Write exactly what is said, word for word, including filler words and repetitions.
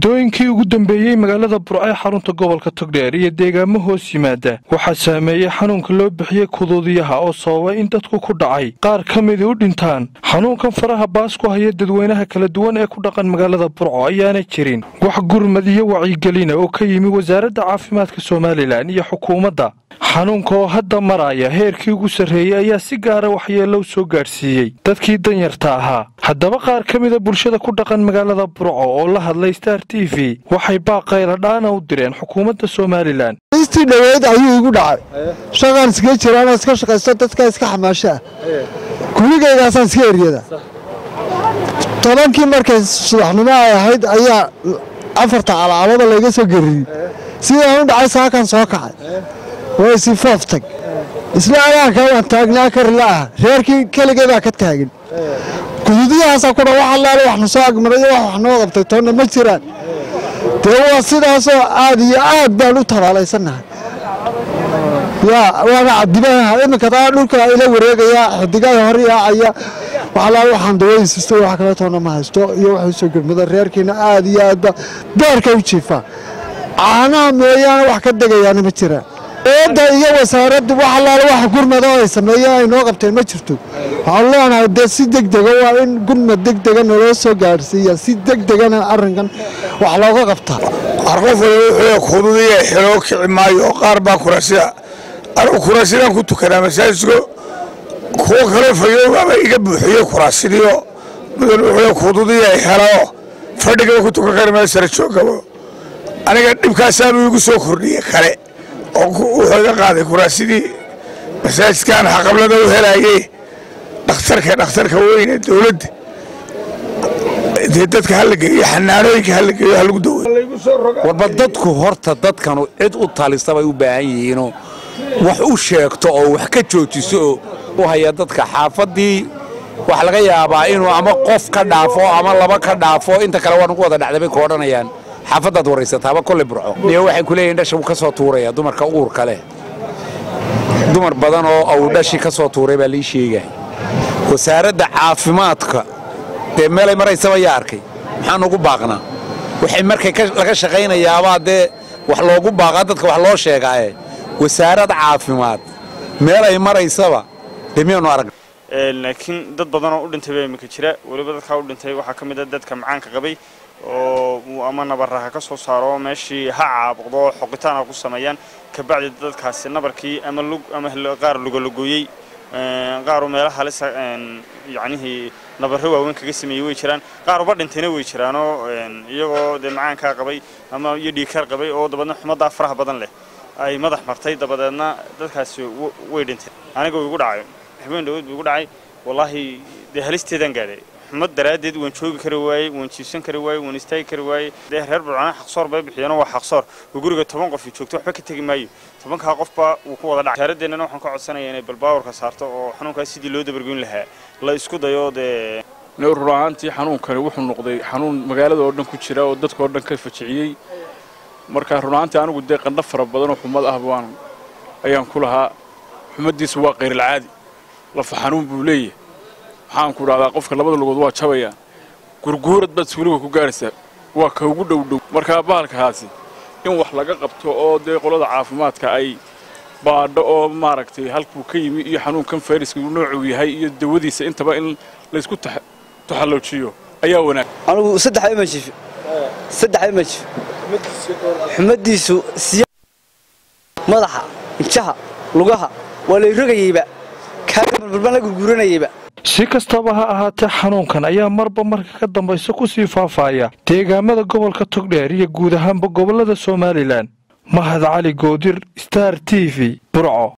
muddooyinkii ugu dambeeyey magaalada Burco ee xarunta gobolka Togdheer iyo deegaamo hoos yimaada waxaa saameeyay xanuunka loo bixiyay kuduudiyaha oo sababay in dadku ku dhacay qaar ka mid u dhintaan xanuunkan faraha baas ku haya dadweynaha kala duwan ee ku dhaqan magaalada Burco ayaana jirin wax gurmad iyo wacyigelin oo ka yimi wasaaradda caafimaadka Soomaaliland iyo xukuumadda xanuunka oo hadda maraya heerkii ugu sareeyay ayaa si gaar ah waxyeello soo gaarsiiyay dadkii danyarta ahaa haddaba qaar ka mid ah bulshada ku dhaqan magaalada Burco oo la hadlay Star T V waxay baaqayla dhaana u direen xukuumadda Soomaaliland istii dhaweyd ayuu igu dhacay shaqaan iska jiraan iska shaqaysto dadka iska xamaasha kuligaygaasaan iska eriyada tobankii markay subaxnimo ay ahayd ayaa afarta calaamada laga soo gariyay sidaan u dhacay saakan soo kacay way si faaftag isla alaanka waan taagnaa kar laa reerkii kaligeeda ka taagan kuduudiyahaas ku dhaw waxa la wax soo agmaray wax noo qabtay toona ma jiraan waa sidaas oo aad iyo aad baan u talaalaysannahay yaa waana cadibaha imika taa dhulka ila wareegaya xidigaha hor yaacaya waxa la waxaan dawaysiisto wax kale toona ma haysto iyo wax soo gurmada reerkiina aad iyo aad beerka u jiifa caanaha mooyaan wax ka degayaan ma jiraan eeda iyo wasaaraddu waxa la wax gurmada ay sameeyaan inoo qabteen ma jirto waxaan hadda si degdeg ah waa in gurmad degdeg ah loo soo gaarsiiyo si degdeg ah arrinkan wax looga qabtaa arqof wuxuu kuduudiyaa xiro kicimaayo qaar baa kurasiya aro kurasidan ku tukanaa masaajidku kuwa kale fayooba iga buuxiyo kurasiyo mudan wuxuu kuduudiyaa xiro fadhiga ku tukan karaa sar joogabo aniga dhibkaasaan ugu soo kordhiyay kale oo wuxuu ka qaaday kurasidii masaajidkan xaqablada u helayay dhakhtarka dhakhtarka weyn ee dawladda dadka hal geeyo xanaanooyinka hal geeyo hal ugu dawo warba dadku horta dadkan cid u talisaba u baahan yihiin wax u sheegto oo wax ka joojiso oo haya dadka xaafadii wax laga yaabaa inuu ama qof ka dhaafo ama laba ka dhaafo inta kale waan ugu wada dhacday ka oranayaan xaafadad wareysataaba kulli Burco iyo waxay ku leeyihiin dhashu ka soo tuuraya dumarka uur kale dumar badan oo aw dhashi ka soo tuuray baa la sheegay wasaaradda caafimaadka ee meel ay maraysaba yaa arkay maxaan ugu baaqnaa waxay markay laga shaqaynayaaba dee wax loogu baaqa dadka wax loo sheegay wasaaradda caafimaad meel ay maraysaba deemiyoonu arag ee laakiin dad badan oo u dhintay bay imika jira waliba dadka u dhintay waxa kamid ah dadka macaanka qabay oo ama nabaraha ka soo saaro meeshii ha caabqdo xoqitaan ku sameeyaan ka bacdi dadkaasi nabarkii ama lug ama qaar luga lugooyay qaar meelaha halis yaani nabarro waaweyn kaga sameeyay way jiraan qaar uba dhintayna way jiraan oo iyagoo de macaanka qabay ama iyo dhiikar qabay oo dabadna xumada faraha badan leh ay madax martay dabadna dadkaasi way dhintay aniga ugu dhacay habeen dawad ugu dhacay wallahi de halisteedan gaaray xumad daraadeed waan joogi kari waayay waan jiisan kari waayay waan istaagi kari waayay de reer Burco xaqsoor bay bixiyeen waa xaqsoor guriga toban qof joogto waxba ka tagi maayo tobanka qofba uu ku wada dhacay wasaaraddeena waxaan ka codsanayaa inay balbaawrka saarto oo xanuunkaas sidii loo dabargoyn lahaa la isku dayo de neurologiantii xanuunkani wuxuu noqday xanuun magaalada oo dhan ku jira oo dadka oo dhan ka fajiciyay marka runaantii anigu de qandho fara badan oo xumad ah baan ayaan ku lahaa xumadiisu waa qeyr caadi la faxanuun buu leeyahay waxaan ku raacdaa qofka labada lugood waa jabaya gurguurad bad suuliga ku gaaraysa waa ka ugu dhow dhow marka baalkaasi in wax laga qabto oo de qolada caafimaadka ay baadho oo maaragtay halku ka yimi iyo xanuunkan fayraska uu noocu yahay iyo dawadiisa intaba in la isku taxallujiyo ayaa wanaag anigu saddex image saddex image xumadiisu madaxa injaha lugaha wala rogayba kaaga balbalna gurguuranayba si kastaba ha ahaatee xanuunkan ayaa marba marka ka dambaysa ku sii faafaya deegaamada gobolka Togdheer iyo guud ahaanba gobolada Soomaaliland mahad cali goodir Star T V Burco.